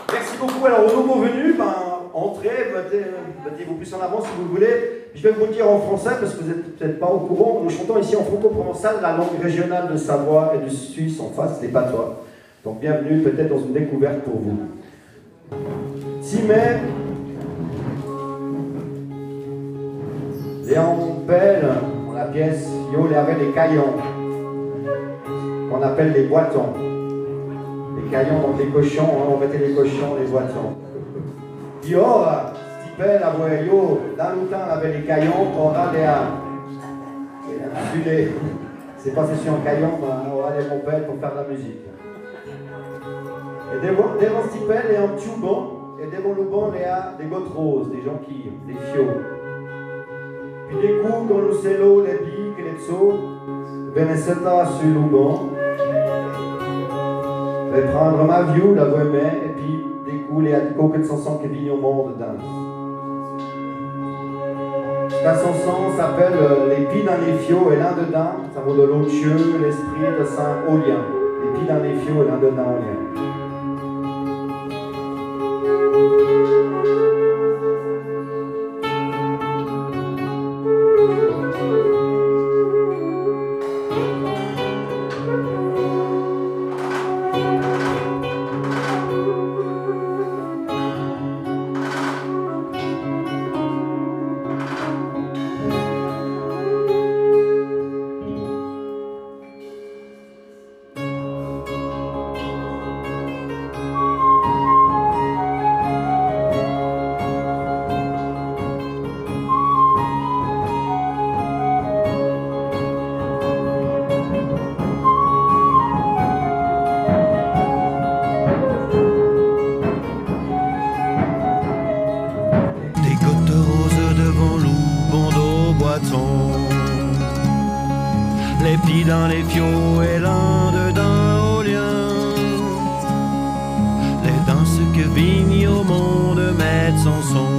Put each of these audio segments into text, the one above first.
Merci beaucoup. Alors, aux nouveaux venus, entrez, mettez-vous plus en avant si vous le voulez. Je vais vous le dire en français parce que vous n'êtes peut-être pas au courant. Nous chantons ici en franco-provençal la langue régionale de Savoie et de Suisse en face, les patois. Donc, bienvenue peut-être dans une découverte pour vous. Timé, Léon Pelle, on la pièce, yo, les avait les caillons, qu'on appelle les boitons. Les caillons, donc les cochons, hein, on mettait les cochons, les boitons. Yo, Stipel, yo, dans le temps, on avait les caillons, on a les c'est passé sur un caillon, on a les pompelles pour faire de la musique. Et devant Stipel, il y a un tubon, et devant le bon, il y a des gottes roses, des jonquilles, des fiots. Puis des coups dans le cello, les piques et les psos, venaient se tasser sur le bon. Je vais prendre ma view, la voix et puis des coups, les hadicots que de chansons qui viennent au monde danse. La chanson s'appelle Les pieds dans les fiots et l'un dedans, ça vaut de l'eau de Dieu, l'esprit de Saint Aulien. Les pieds dans les fiots et l'un dedans Aulien. Les pieds dans les fiots et l'un dedans au lien. Les danses que vigne au monde mettent son son.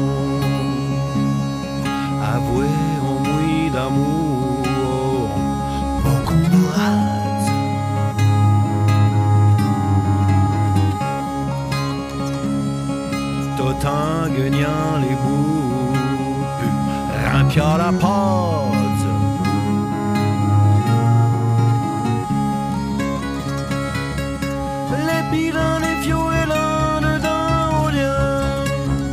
Avouez en mouille d'amour, beaucoup de rate. Totin gagnant les bouts, rimpiant la porte. Les dans les fiots et l'un dedans au lien.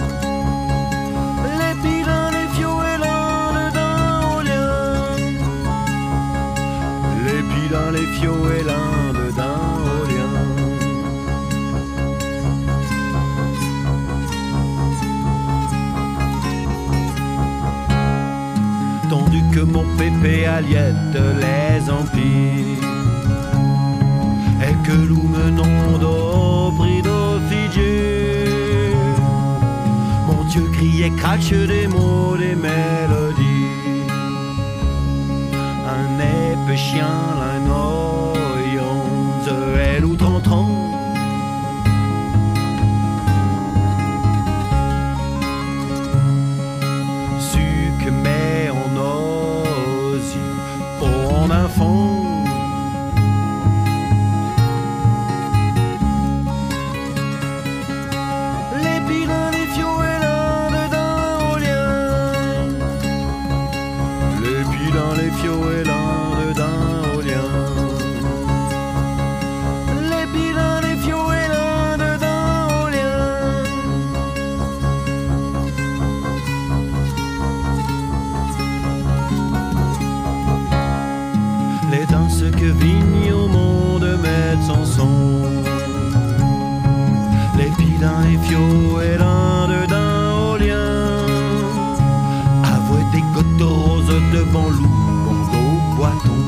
Les pieds dans les fiots et l'un dedans au lien. Les pieds dans les fiots et l'un dedans au lien. Tandis que mon pépé aliette les empires et que nous menons au prix d'Ophidie. Mon Dieu criait, crache des mots, des mélodies. Un épée chien, un oyonze, elle ou trentron. Suc mais en ose, en un fond. Que vigne au monde mettent son son. Les pieds dans les fiots et l'un dedans au lien. Avouez des côtes roses devant loup, bandeau, boiton.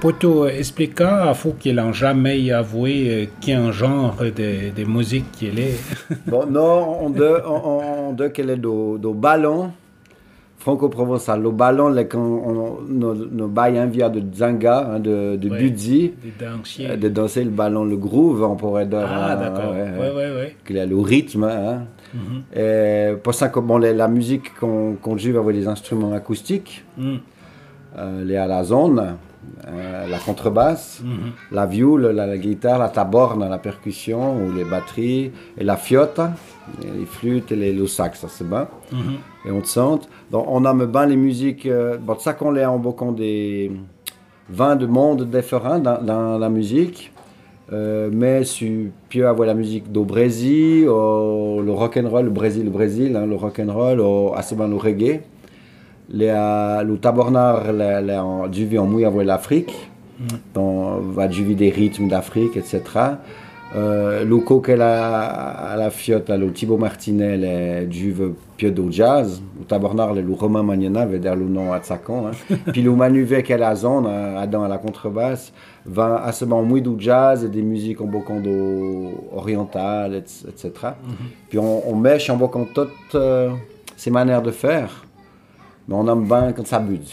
poteau explica à vous qu'il n'a jamais avoué qu'un genre de musique qu'il est. Bon, non, on de qu'elle est do ballon franco-provençal. Le ballon, là, quand on baille un via de zanga, hein, de budzi, de danser le ballon, le groove, on pourrait dire. Ah, d'accord. Ouais. Qu'il a le rythme. Hein. Et pour ça, que, bon, la musique qu'on joue avec les instruments acoustiques, les à la zone, la contrebasse, la viole, la guitare, la taborne, la percussion, ou les batteries, et la fiotte, les flûtes et le sax, ça c'est bien. Et on te sente. Donc on aime bien les musiques, bon, ça qu'on les emboquant des 20 de mondes différents dans la musique. Mais tu peux avoir la musique du Brésil, le rock'n'roll, le Brésil, hein, le rock'n'roll, assez bien le reggae. Le tabornar, du vie en mouille avec l'Afrique, donc va du vie des rythmes d'Afrique, etc. Le coq à la fiotte, le Thibaut Martinet, du pied de jazz. Le tabornar, le Romain Magnana, veut dire le nom à Tsakan. Hein. Puis le Manuvet qui est la zone, à la contrebasse, va assez bien mouille du jazz et des musiques en bocando orientales, etc. Puis on mèche en bocando toutes ces manières de faire. Mais on aime bien quand ça bute.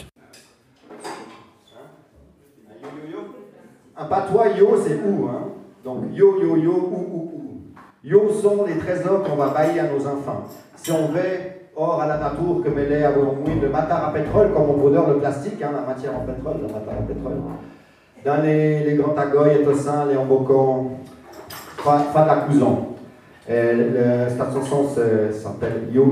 Un patois, yo, c'est ou. Hein? Donc, yo, ou. Yo sont les trésors qu'on va bailler à nos enfants. Si on veut, or à la nature, comme elle est à mouille de matar à pétrole, comme on odeur le plastique, hein, la matière en pétrole, le matar à pétrole. Dans les grands tagoy et tossins, les embocons, fa de la couson. Cette chanson s'appelle Yo.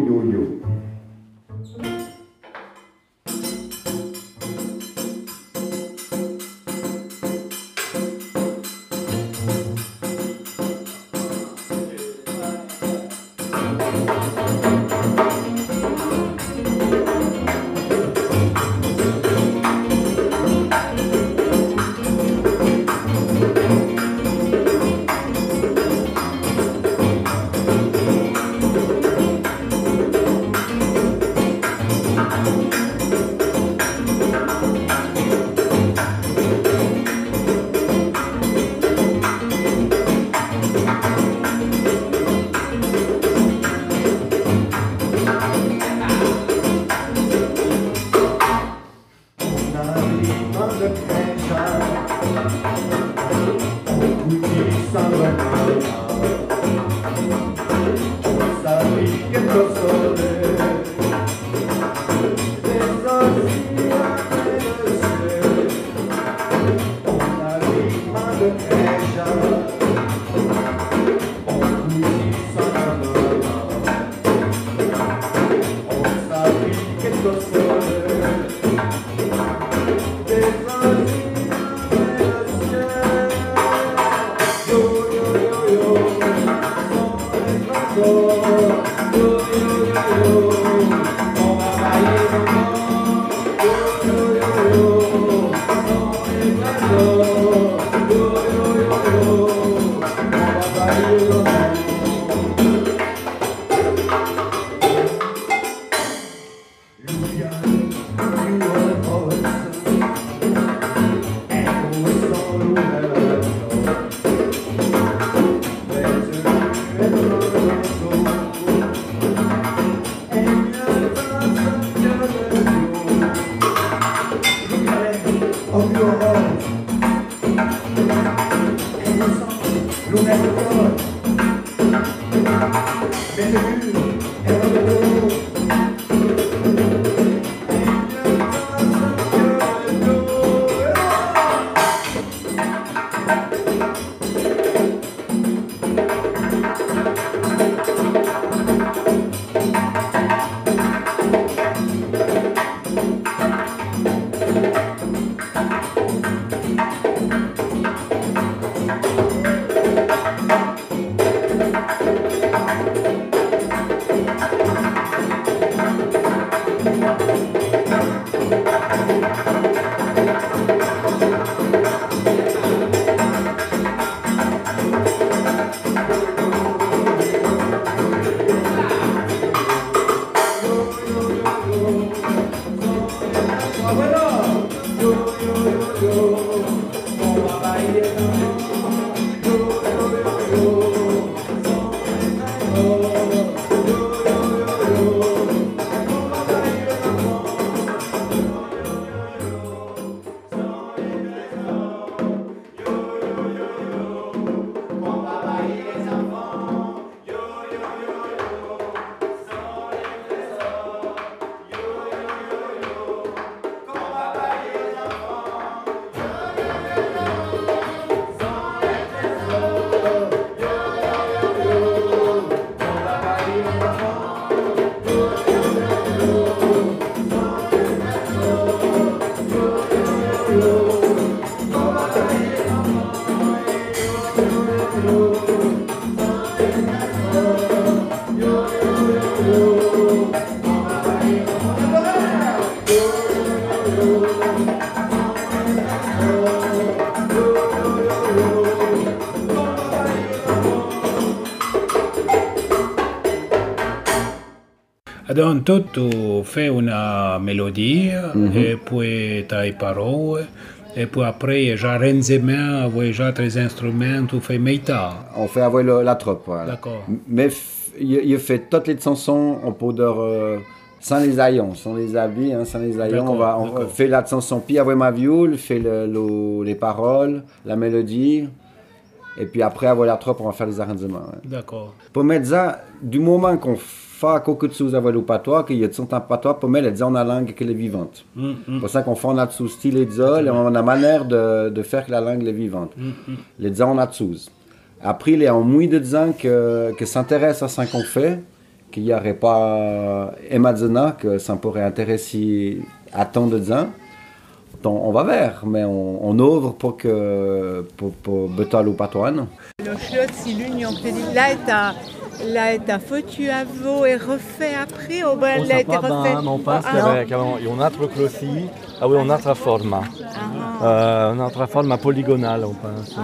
Donc, tu fais une mélodie, et puis tu as les paroles, et puis après, j'ai arrangement avec les instruments, tu fais méta. On fait avec la troupe, voilà. D'accord. Mais il fait toutes les chansons en poudre sans les haillons, sans les habits, hein, sans les haillons. On fait la chanson puis avec ma viole, fait les paroles, la mélodie. Et puis après, avec la troupe, on va faire les arrangements. Ouais. D'accord. Pour mettre ça, du moment qu'on fait quelque chose avec le patois, qu'il y a de un patois, pour mettre ça en langue qu'elle est vivante. C'est pour ça qu'on fait en là-dessous style et ça, et on a manière de faire que la langue est vivante. Les ça en là-dessous. Après, il y a un mouille de gens que s'intéresse à ce qu'on fait, qu'il n'y aurait pas imaginé que ça pourrait intéresser à tant de gens. On va vers, mais on ouvre pour betal ou patoine. Le Schloss, c'est l'union. Là, est foutu à veau et refait après, ou bien là, est refait. On pense qu'il y a un autre clossi, ah oui, une autre forme. Une autre forme polygonale, on pense.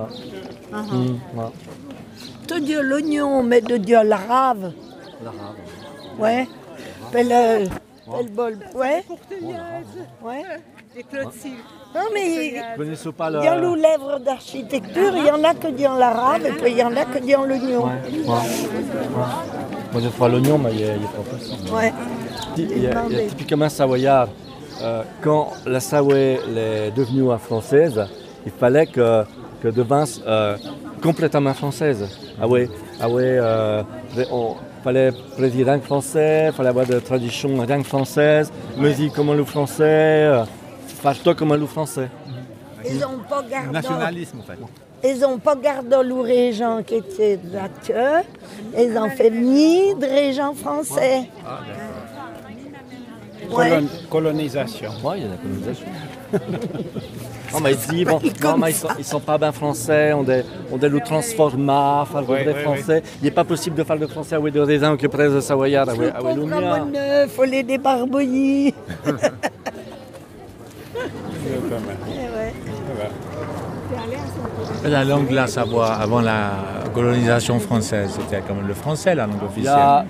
Tu dis l'oignon, mais de dire la rave. La rave. Ouais. Le bol. Ouais. Ouais. Les clôtures. Non, mais Vous connaissez pas le... il y a les lèvres d'architecture, il y en a que dans la rave et puis il y en a que dans l'oignon. Moi, je ferai l'oignon, mais il est pas possible. Ouais. Il y a typiquement savoyard. Quand la Savoie est devenue française, il fallait que devinsse complètement française. Il fallait présider rien que français, il fallait avoir des traditions rien que françaises, musique comme le français, fâche-toi comme le français. Ils n'ont pas gardé. Nationalisme en fait. Ils n'ont pas gardé les régents qui étaient d'acteurs, ils ont fait venir des régents français. Ouais. Colonisation. Oui, il y a la colonisation. Non, mais il dit, bon, non, mais ils sont pas bien français, on doit le transformer, faire le vrai français. Il n'est pas possible de faire le français avec des raisins que près de Savoyard, avec l'Oumia. Il faut les débarbouiller. La langue de la Savoie, avant la colonisation française, c'était comme le français, la langue officielle.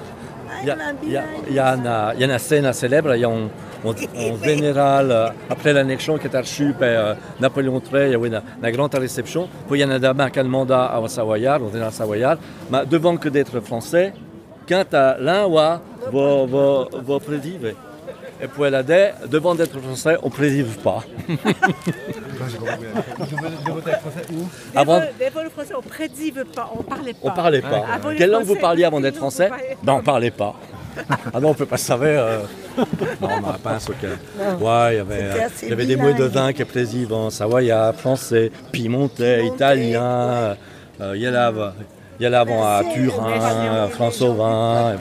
Il y a une scène célèbre, il y a un général, après l'annexion qui est reçu par Napoléon III, il y a eu une grande réception. Puis il y en a d'abord qui a demandé à Savoyard, au général Savoyard, mais devant que d'être français, quand l'un va présider. Et puis elle a dit, devant d'être français, on ne préside pas. Devant le français, on ne prédive pas, on ne parlait pas. On ne parlait pas. Quelle langue vous parliez avant d'être français? Ben, on ne parlait pas. Ah non, on ne peut pas savoir. Non, on pense que. Ouais, il y avait des mots de vin qui président en savoyard, français, piémontais, italien. Il y a l'avant à Turin, François.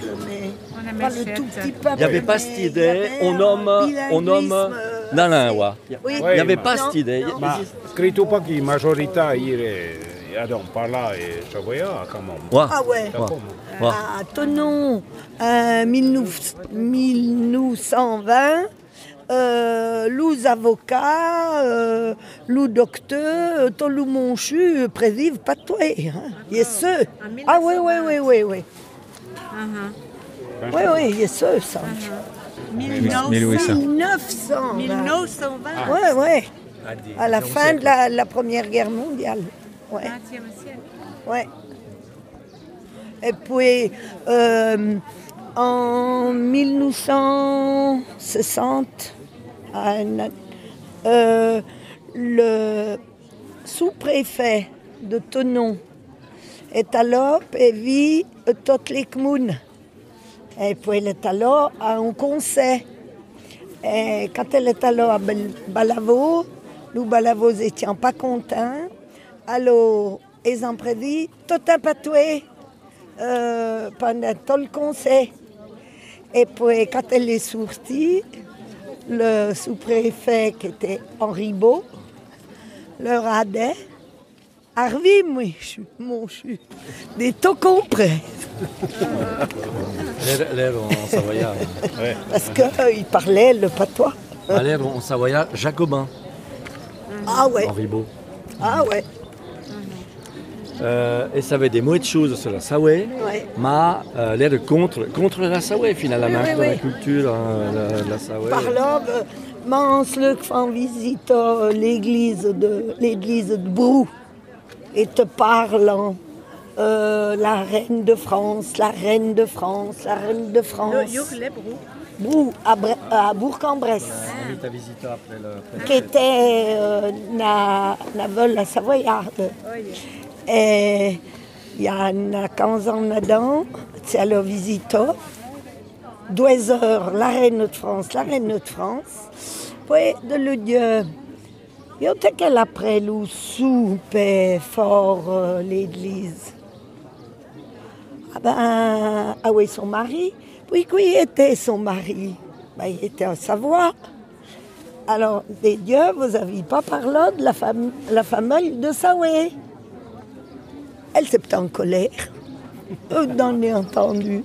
Il n'y avait pas cette idée, on nomme Nana, il n'y avait pas cette idée. Scritto pas che majorità on parla savoyard quand même. Ah ouais. À Thonon, 1920, les avocats, les docteurs, tous les monchus prévivent pas toi. Il y a ceux. Ah oui. Oui, il y a ceux, ça. 1920. Ouais. À la fin de la Première Guerre mondiale. Ouais. 20e siècle. Ouais. Et puis, en 1960, le sous-préfet de Thonon est allé et vit toutes les communes. Et puis, elle est allée à un conseil. Et quand elle est allée à Balavo, nous Balavos n'étions pas contents. Alors, ils ont prévu tout un patoué pendant tout le conseil. Et puis, quand elle est sortie, le sous-préfet qui était Henri Beau leur a dit « Arvi, mon chou, des tout compris. » L'air en savoyard. Ouais. Parce qu'il parlait le patois. L'air en savoyard jacobin. Ah ouais. Henri Beau. Ah ouais. et ça avait des mauvaises choses sur la Savoie, mais l'air contre la Savoie finalement, dans la culture de la Savoie. Par là, Mansle fait visite l'église de Brou et te parlant la reine de France, la reine de France, la reine de France. Brou, à Bourg-en-Bresse. Qui était la vol savoyarde. Et il y a 15 ans dedans, c'est à la visite. 2 heures, la reine de France, la reine de France. Puis de le Dieu. Il y a qu'elle après le soupe fort l'église. Ah oui, son mari. Puis qui était son mari? Il était en Savoie. Alors, des dieux, vous n'aviez pas parlé de la famille de Savoie. Elle s'est peut-être en colère. N'en ai entendu.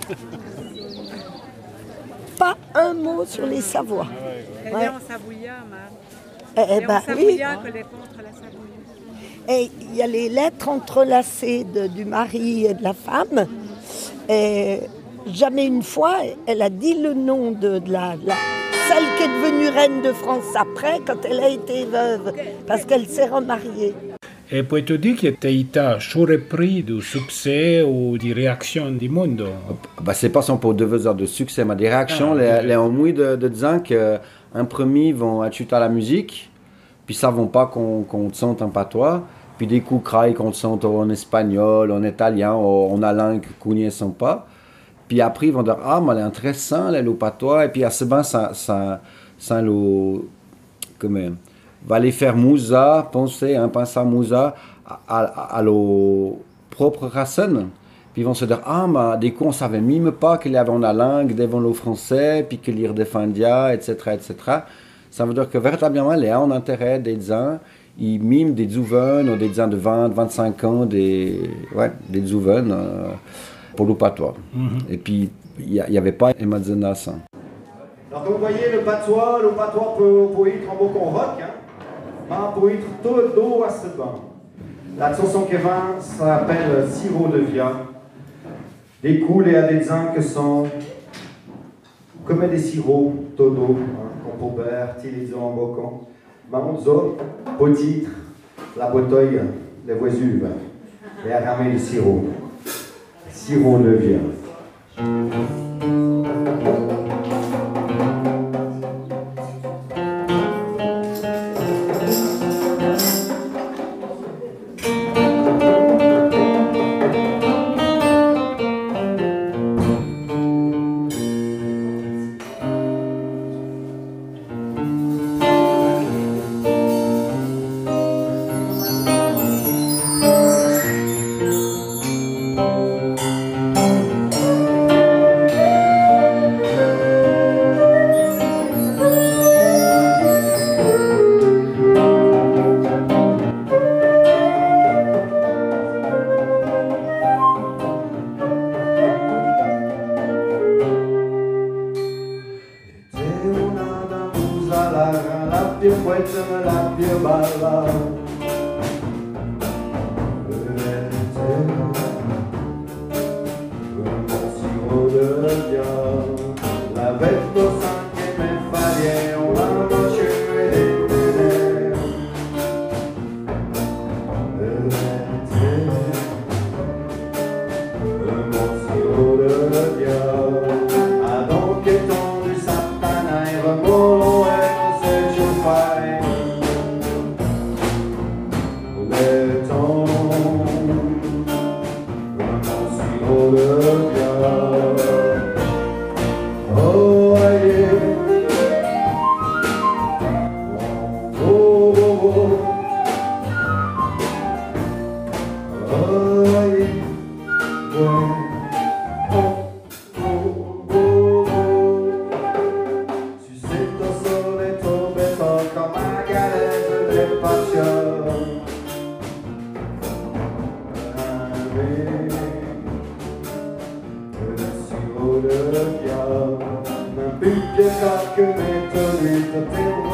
Pas un mot sur les Savoies. Elle est en Savoyard, elle est en Savoyard qu'elle est contre la Savoie. Et il y a les lettres entrelacées du mari et de la femme. Et jamais une fois, elle a dit le nom de celle qui est devenue reine de France après, quand elle a été veuve, parce qu'elle s'est remariée. Et peux-tu dire que tu as surpris du succès ou des réactions du monde? C'est pas son pour 2 heures de succès, mais des réactions, les ont mis de disant qu'un premier vont acheter à la musique, puis ça vont pas qu'on chante en patois, puis des coups craillent qu'on chante en espagnol, en italien, en langue qu'on ne sent pas. Puis après, ils vont dire, mais elle est intéressant, le patois, et puis à ce moment, ça va les faire mousa, penser à mousa à leur propre racine. Puis ils vont se dire, des coups, on ne savait même pas qu'il y avait la langue devant le français, puis qu'il y redéfendait, etc., etc. Ça veut dire que véritablement, les gens ont intérêt des gens, ils miment des jeunes, ou des gens de 20, 25 ans, des jeunes, pour le patois. Et puis, il n'y avait pas imagination. Alors, comme vous voyez, le patois peut être en beaucoup rock, mais peut être tout à ce banc. La chanson qui va s'appelle Sirop de Via. Des coups et à des gens qui sont comme des sirops, tout d'eau, qu'on peut utiliser en bocon. Mais on a, au titre, la bouteille, les voisuves, et à ramer de sirop. Sirop de Via.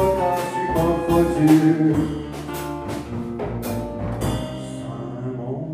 Simon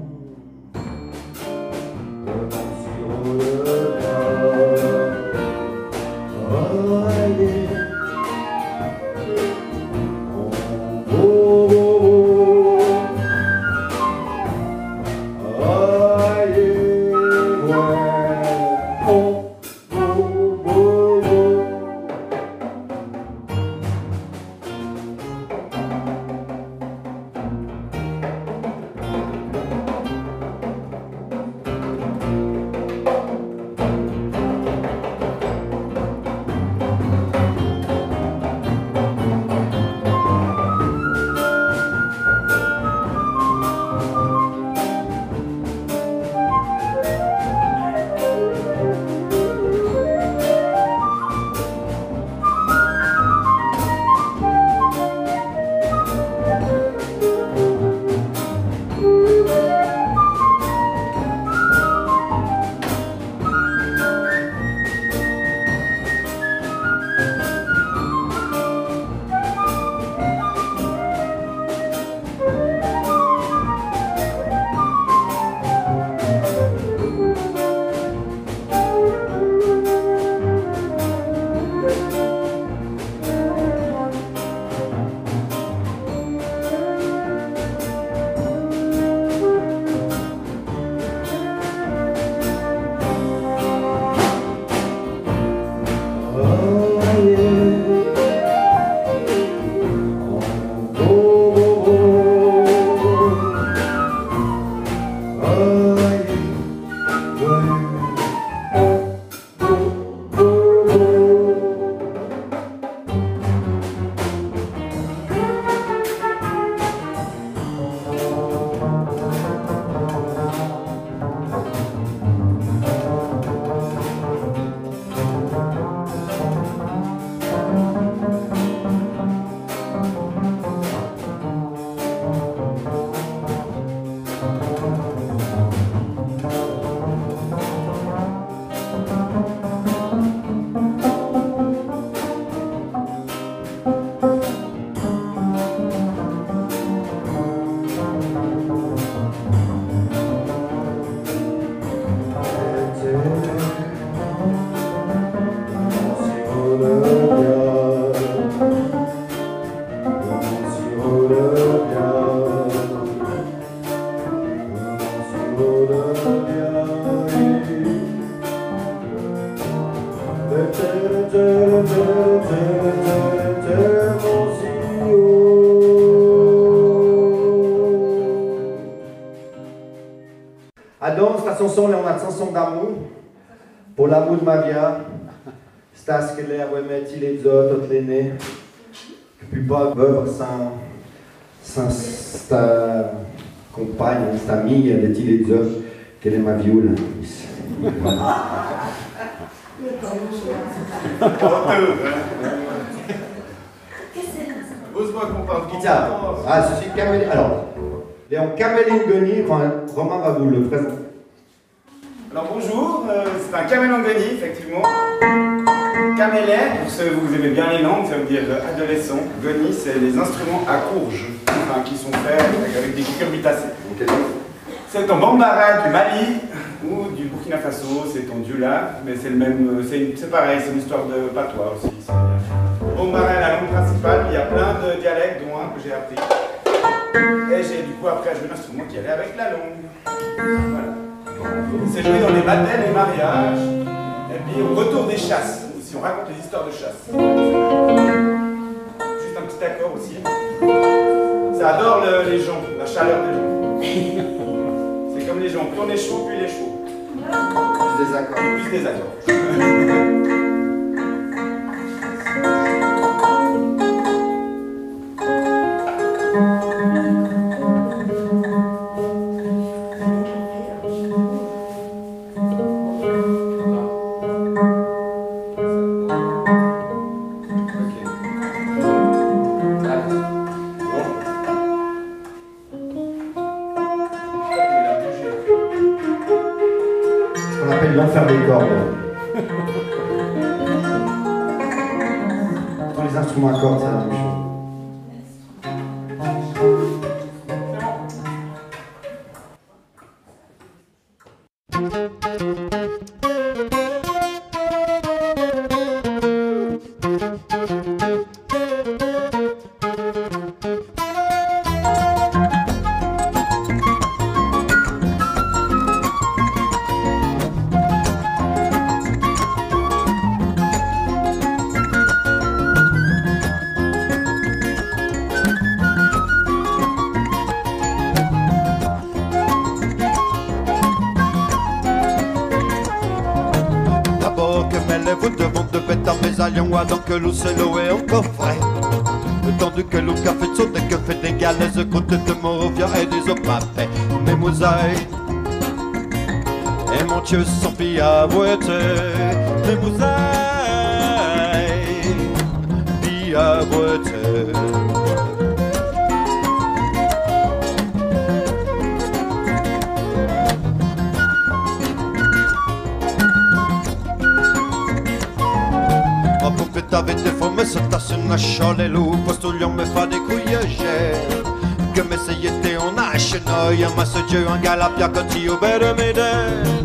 À danse, la chanson, on a une chanson d'amour. Pour l'amour de ma vie, c'est ce que les avouements, les autres, toutes les nez. Que puis pas vivre sans sa compagne, sa amie, les les autres, qu'elle est ma viole. Ah, je suis Camélie. Alors, Léon Camélie Ngoni, Romain va vous le présenter. Alors bonjour, c'est un camélongoni, effectivement. Camélé, pour ceux vous aimez bien les langues, ça veut dire adolescent. Goni, c'est les instruments à courge, enfin, qui sont faits avec des cucurbitacées. C'est en bambara du Mali ou du Burkina Faso, c'est en dioula, mais c'est le même, c'est pareil, c'est une histoire de patois aussi. Bambara est la langue principale, il y a plein de dialectes, dont un que j'ai appris. Et j'ai du coup appris à jouer l'instrument qui allait avec la langue. Voilà. C'est joué dans les baptêmes, les mariages, et puis au retour des chasses, si on raconte les histoires de chasse. Juste un petit accord aussi. Ça adore les gens, la chaleur des gens. C'est comme les gens, plus on est chaud, plus il est chaud. Plus des accords. Plus des accords. L'enfer des cordes. Tous les instruments à cordes, c'est la même chose. Donc que l'eau c'est l'eau est encore frais. Tandis que l'eau café de saute et que fait des galaises côte de Morovia et des opapés. Mes mosaïques et mon Dieu sans pis à voiter. Mes mosaïques pis à voiter. T'avais des fois, mais ça tasse une chale et l'eau, postoulion me fa des couilles, que m'essayer en hache, noy, un masse Dieu, un galapia, quand il obère mes dents.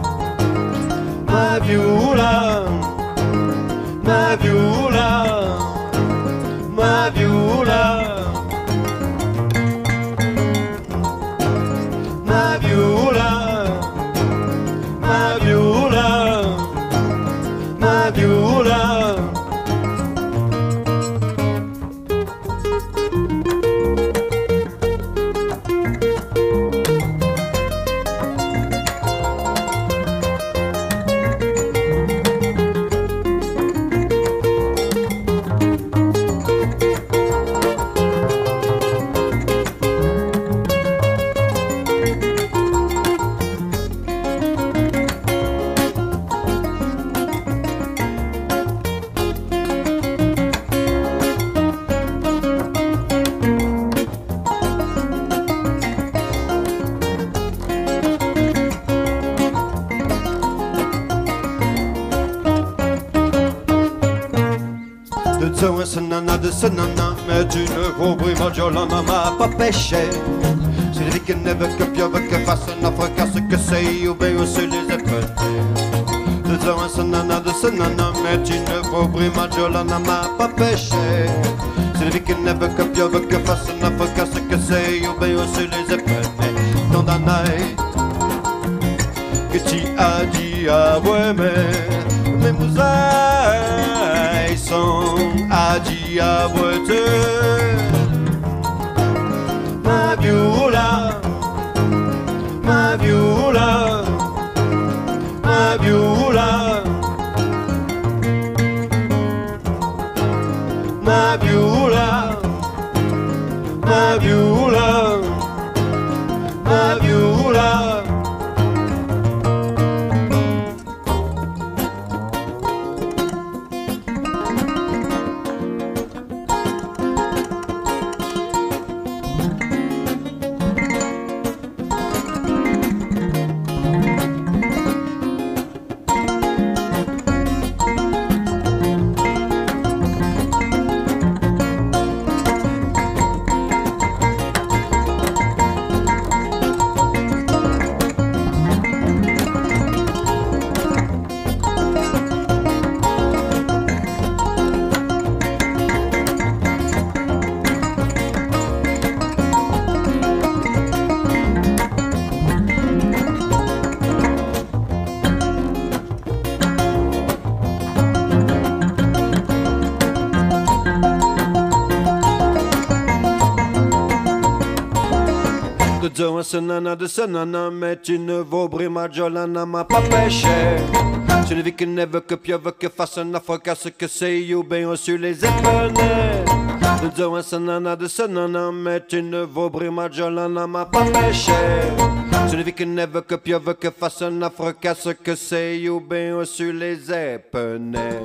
Ma viola, ma viola, ma viola, ma viola, ma viola, ma viola. Zo sanana de sanana, mais tu ne vaux brima jolana m'a pas péché. C'est lui qui ne veut que piove que fasse un africain ce que c'est ou bien aussi les épaules. Zo sanana de sanana, mais tu ne vaux brima jolana m'a pas péché. C'est lui qui ne veut que piove que fasse un africain ce que c'est ou bien aussi les épaules. Dans ta naï que tu as dit à moi, mais mousailles sont a dit à moi ma viola, ma viola, ma viola, ma viola, ma viola, ma viola. De sanana, mais tu ne vaux brima jolana m'a pas péché. Celui qui ne veut que piove que fasse un africain ce que c'est ou bien sur les épaules. De sanana, mais tu ne vaux brima jolana m'a pas péché. Celui qui ne veut que piove que fasse un africain ce que c'est ou bien sur les épaules.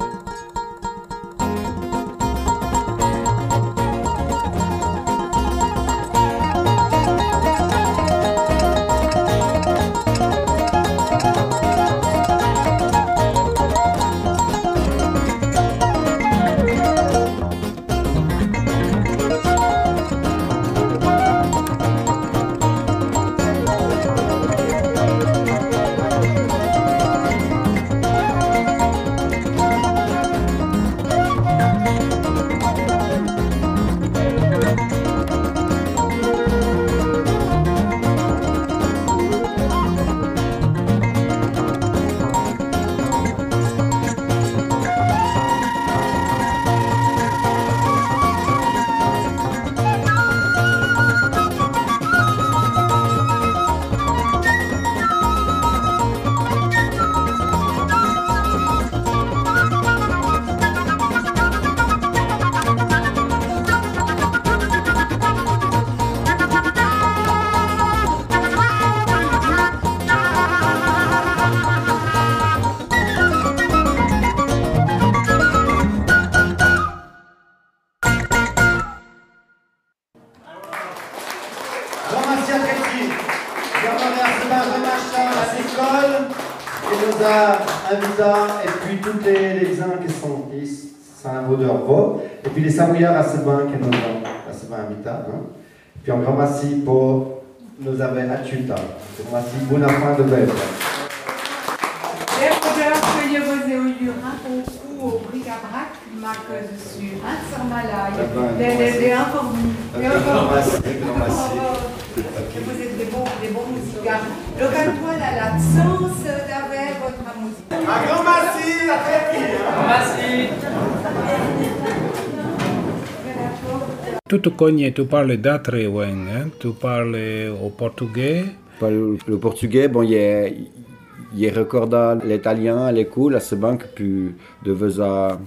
Et puis tous les uns qui sont ici, c'est un vaudeur beau. Et puis les samouillards à ce bain qui nous ont à ce bain habitat. Puis un grand merci pour nos abeilles à Tuta. Un grand merci pour la fin de belle. Les vaudeurs que je vous ai eu au bric-à-brac, ma que je suis un sur malade. Les informés. Vous êtes des bons musiciens. Le cantois a la chance d'avoir votre musique. Un grand merci, la fête. Merci. Tu connais, tu parles d'autres langues, hein? Tu parles au portugais. Le portugais, bon, il est recorda l'italien à l'école, à ce banque, puis de veza.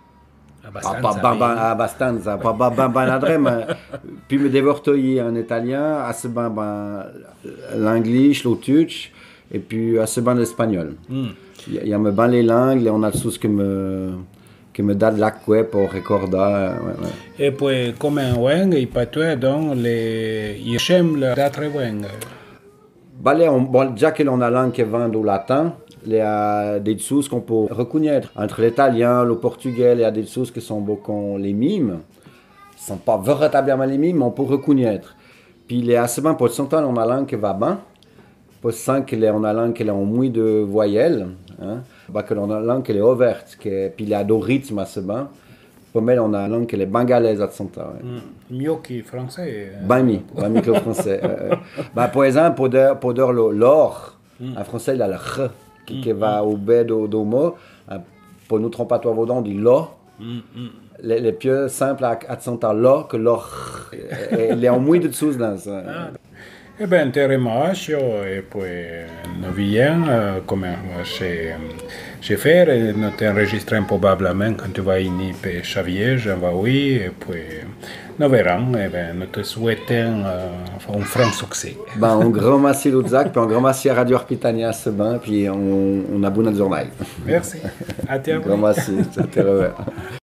Abbastanza, pas banadre, mais puis me dévortoyer en italien, à ce ban l'anglais, le turc, et puis à ce ban l'espagnol. Il y a me ban les langues, et on a tous que me donne l'acque pour recorder. Et puis, comme un langue, il peut être dans les. J'aime d'autres langues. Bon, déjà que l'on a langue qui vend au latin, Il y a des choses qu'on peut reconnaître. Entre l'italien, le portugais, il y a des choses qui sont beaucoup les mimes. Ce ne sont pas véritablement les mimes, mais on peut reconnaître. Puis il y a assez bien pour s'entendre en langue qui va bien. Pour ça qu'il est en langue qui est en moins de voyelles. Hein. Bah que l'on a langue qui est ouverte. Puis il y a des rythmes assez bien. Pour moi, on a langue qui est bangalaise à s'entendre. Mieux que français. Ben mieux que le français. Par exemple, pour dire l'or, en français, il y a le r qui va au b do mot. Pour nous tromper à toi, on dit l'or. Les plus simples à s'entendre l'or que l'or. Il y a moins de choses dans ça. Eh bien, te remercie et puis nous viens comme je fais, nous t'enregistrons probablement quand tu vas venir pour Xavier, oui, et puis nous verrons, et bien, nous te souhaitons un franc succès. Ben, un grand merci Ludzak, puis un grand merci à Radio Arpitania puis on a bonne journée. Merci, à toi. Un grand merci, à te revoir.